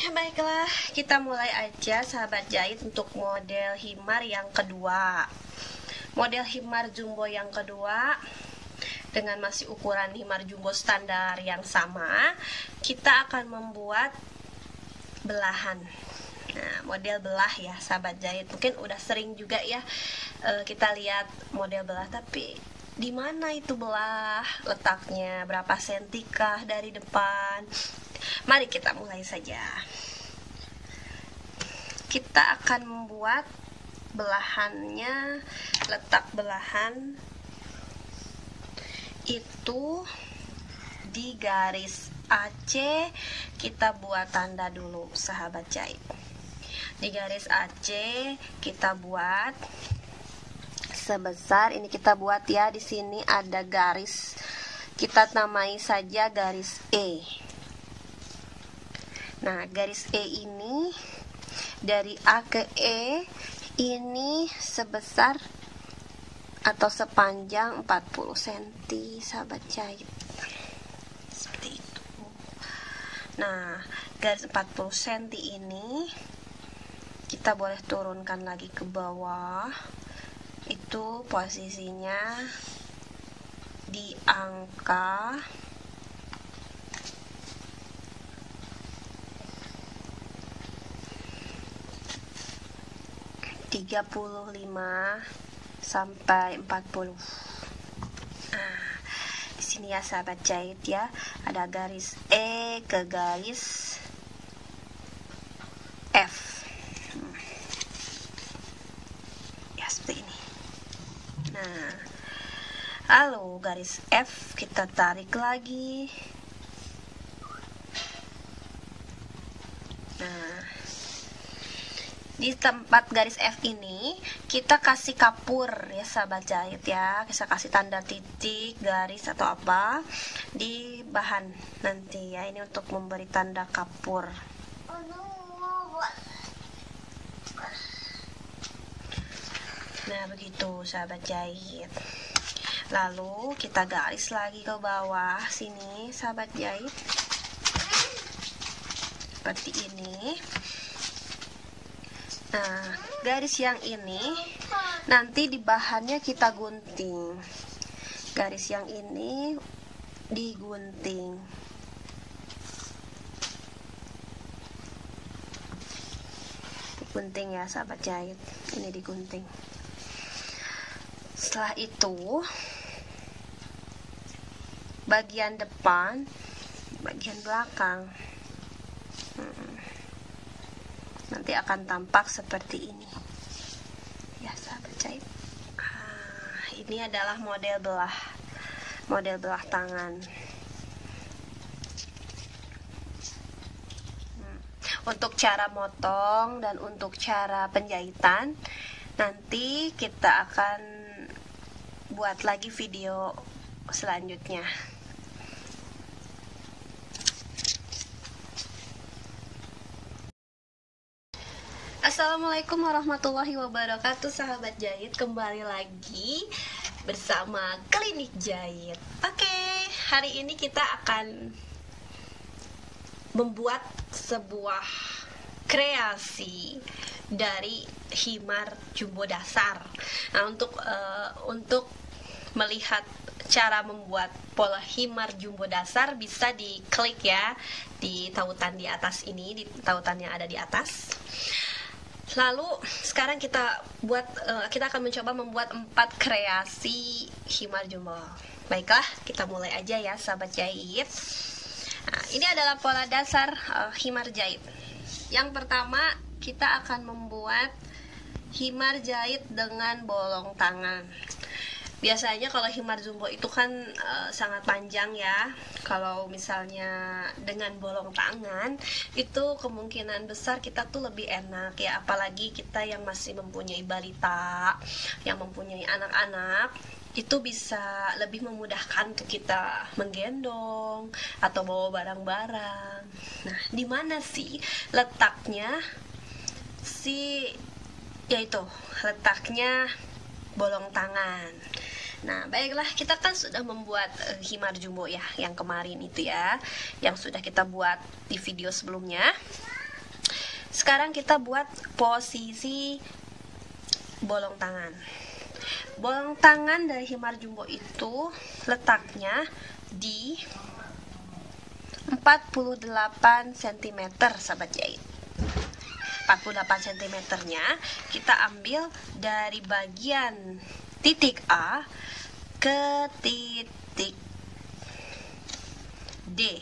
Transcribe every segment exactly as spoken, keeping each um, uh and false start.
Baiklah, kita mulai aja sahabat jahit untuk model himar yang kedua. Model himar jumbo yang kedua dengan masih ukuran himar jumbo standar yang sama, kita akan membuat belahan. Nah, model belah ya sahabat jahit. Mungkin udah sering juga ya e, kita lihat model belah, tapi di mana itu belah? Letaknya berapa sentikah dari depan? Mari kita mulai saja. Kita akan membuat belahannya, letak belahan itu di garis A C. Kita buat tanda dulu sahabat jahit. Di garis A C kita buat sebesar ini, kita buat ya, di sini ada garis, kita namai saja garis E. Nah, garis E ini dari A ke E ini sebesar atau sepanjang empat puluh sentimeter sahabat jahit. Seperti itu. Nah, garis empat puluh sentimeter ini kita boleh turunkan lagi ke bawah. Itu posisinya di angka tiga puluh lima sampai empat puluh. Nah, di sini ya sahabat jahit ya, ada garis E ke garis F. Hmm. Ya seperti ini. Nah, lalu garis F kita tarik lagi. Nah, di tempat garis F ini kita kasih kapur ya sahabat jahit ya, bisa kasih tanda titik, garis atau apa di bahan nanti ya, ini untuk memberi tanda kapur. Nah begitu sahabat jahit. Lalu kita garis lagi ke bawah sini sahabat jahit seperti ini. Nah, garis yang ini nanti di bahannya kita gunting. Garis yang ini digunting. Digunting ya sahabat jahit. Ini digunting. Setelah itu bagian depan, bagian belakang. Hmm. Nanti akan tampak seperti ini ya sahabat jahit. Ah, ini adalah model belah, model belah tangan. Hmm. Untuk cara motong dan untuk cara penjahitan nanti kita akan buat lagi video selanjutnya. Assalamualaikum warahmatullahi wabarakatuh sahabat jahit, kembali lagi bersama Klinik Jahit. Oke, hari ini kita akan membuat sebuah kreasi dari himar jumbo dasar. Nah, untuk uh, untuk melihat cara membuat pola himar jumbo dasar bisa diklik ya di tautan di atas ini, di tautan yang ada di atas. Lalu sekarang kita buat uh, kita akan mencoba membuat empat kreasi himar jumbo. Baiklah, kita mulai aja ya sahabat jahit. Nah, ini adalah pola dasar uh, himar jahit. Yang pertama kita akan membuat himar jahit dengan bolong tangan. Biasanya kalau himar jumbo itu kan e, sangat panjang ya. Kalau misalnya dengan bolong tangan itu kemungkinan besar kita tuh lebih enak ya, apalagi kita yang masih mempunyai balita, yang mempunyai anak-anak, itu bisa lebih memudahkan untuk kita menggendong atau bawa barang-barang. Nah, di mana sih letaknya si yaitu letaknya bolong tangan. Nah, baiklah, kita kan sudah membuat uh, himar jumbo ya, yang kemarin itu ya, yang sudah kita buat di video sebelumnya. Sekarang kita buat posisi bolong tangan. Bolong tangan dari himar jumbo itu letaknya di empat puluh delapan sentimeter, sahabat jahit. empat puluh delapan sentimeter-nya kita ambil dari bagian titik A ke titik D.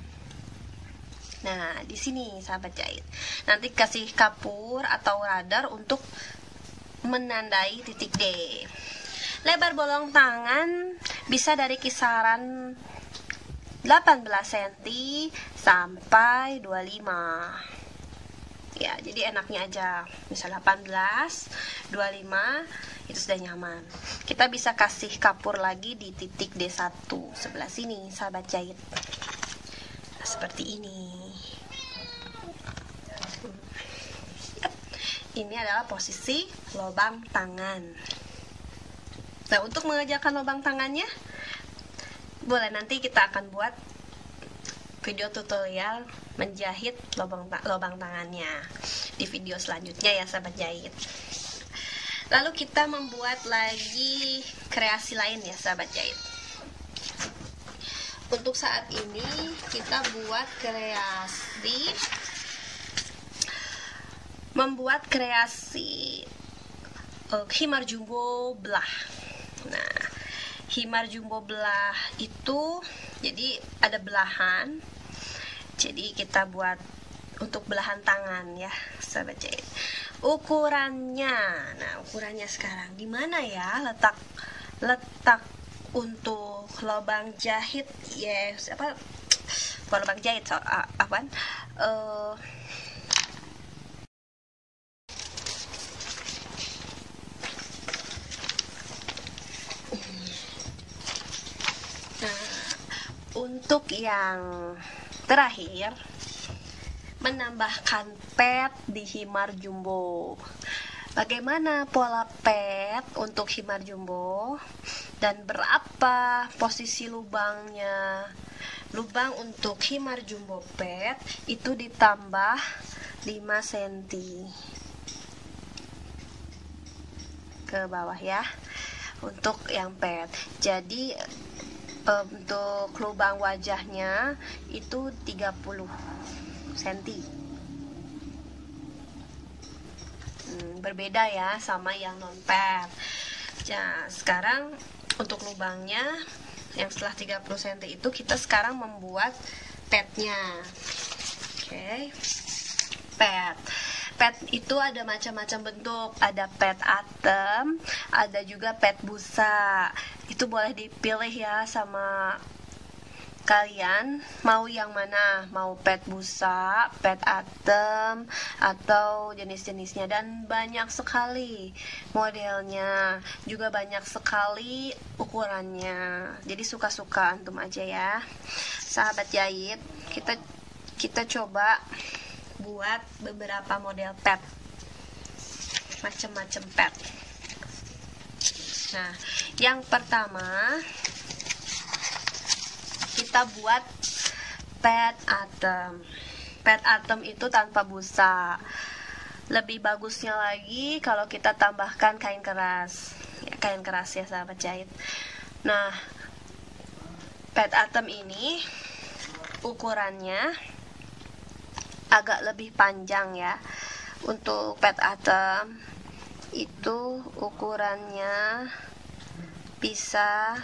Nah, di sini sahabat jahit. Nanti kasih kapur atau radar untuk menandai titik D. Lebar bolong tangan bisa dari kisaran delapan belas sentimeter sampai dua puluh lima. Ya, jadi enaknya aja. Misal delapan belas, dua puluh lima itu sudah nyaman. Kita bisa kasih kapur lagi di titik D satu sebelah sini, sahabat jahit. Nah, seperti ini. Ini adalah posisi lubang tangan. Nah, untuk mengerjakan lubang tangannya, boleh nanti kita akan buat video tutorial menjahit lubang, lubang tangannya di video selanjutnya ya, sahabat jahit. Lalu kita membuat lagi kreasi lain ya, sahabat jahit. Untuk saat ini kita buat kreasi membuat kreasi uh, himar jumbo belah. Nah, himar jumbo belah itu jadi ada belahan. Jadi kita buat untuk belahan tangan ya, sahabat jahit. Ukurannya, nah ukurannya sekarang di mana ya letak letak untuk lubang jahit ya, yes, apa bukan lubang jahit, so, uh, apaan? Uh, Untuk yang terakhir, menambahkan pet di himar jumbo. Bagaimana pola pet untuk himar jumbo dan berapa posisi lubangnya? Lubang untuk himar jumbo pet itu ditambah lima sentimeter ke bawah ya, untuk yang pet. Jadi untuk lubang wajahnya itu tiga puluh sentimeter. hmm, Berbeda ya sama yang non pet. Nah, sekarang untuk lubangnya yang setelah tiga puluh sentimeter itu kita sekarang membuat petnya. Oke, okay. Pet Pet itu ada macam-macam bentuk. Ada pet atom, ada juga pet busa. Itu boleh dipilih ya sama kalian, mau yang mana, mau pet busa, pet atom, atau jenis-jenisnya. Dan banyak sekali modelnya, juga banyak sekali ukurannya. Jadi suka-suka antum aja ya, sahabat jahit. Kita kita coba buat beberapa model pet, macam-macam pet. Nah, yang pertama kita buat pet atom. Pet atom itu tanpa busa. Lebih bagusnya lagi kalau kita tambahkan kain keras, ya, kain keras ya, sahabat jahit. Nah, pet atom ini ukurannya agak lebih panjang ya. Untuk pet atom itu ukurannya bisa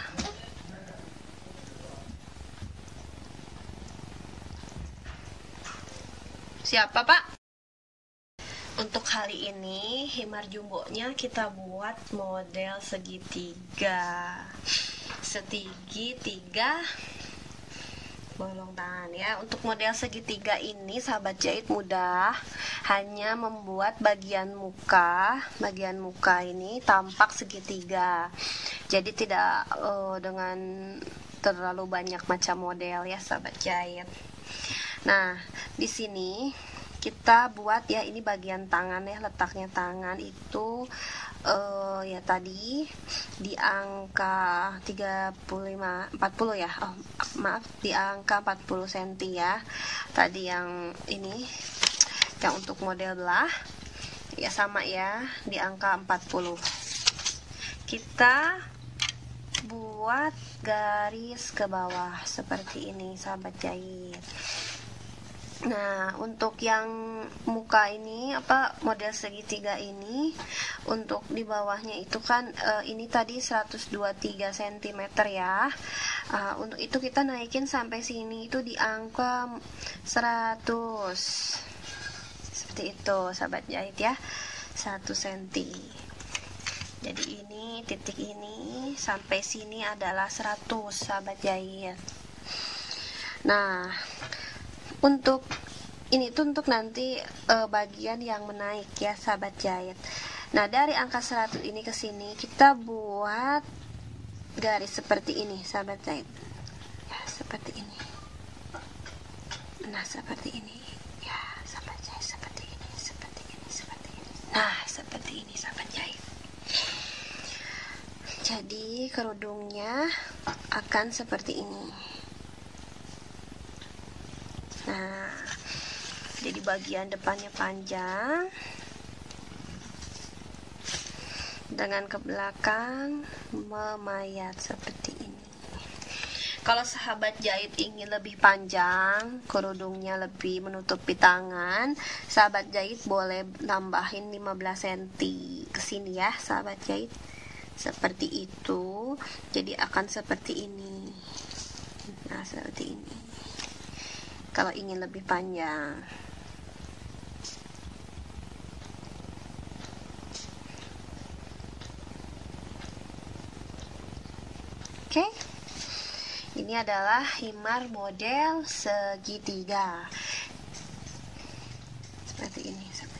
siapa Pak? Untuk kali ini himar jumbonya kita buat model segitiga. Segitiga bolong tangan ya. Untuk model segitiga ini sahabat jahit mudah, hanya membuat bagian muka. Bagian muka ini tampak segitiga. Jadi tidak uh, dengan terlalu banyak macam model ya, sahabat jahit. Nah, di sini kita buat ya, ini bagian tangan ya, letaknya tangan itu uh, ya tadi di angka tiga puluh lima, empat puluh ya, oh maaf, di angka empat puluh sentimeter ya tadi yang ini. Yang untuk model belah ya sama ya, di angka empat puluh. Kita buat garis ke bawah seperti ini sahabat jahit. Nah, untuk yang muka ini apa model segitiga ini, untuk di bawahnya itu kan e, ini tadi seratus dua puluh tiga sentimeter ya. E, untuk itu kita naikin sampai sini itu di angka seratus. Seperti itu sahabat jahit ya. satu senti. Jadi ini titik ini sampai sini adalah seratus sahabat jahit. Nah, untuk ini tuh untuk nanti e, bagian yang menaik ya sahabat jahit. Nah, dari angka seratus ini ke sini kita buat garis seperti ini sahabat jahit. Ya, seperti ini. Nah, seperti ini. Ya, sahabat jahit seperti ini, seperti ini, seperti ini. Nah, seperti ini sahabat jahit. Jadi kerudungnya akan seperti ini. Nah, jadi bagian depannya panjang dengan ke belakang memayat seperti ini. Kalau sahabat jahit ingin lebih panjang, kerudungnya lebih menutupi tangan, sahabat jahit boleh tambahin lima belas sentimeter ke sini ya sahabat jahit. Seperti itu. Jadi akan seperti ini. Nah, seperti ini. Kalau ingin lebih panjang. Oke. Ini adalah himar model segitiga. Seperti ini.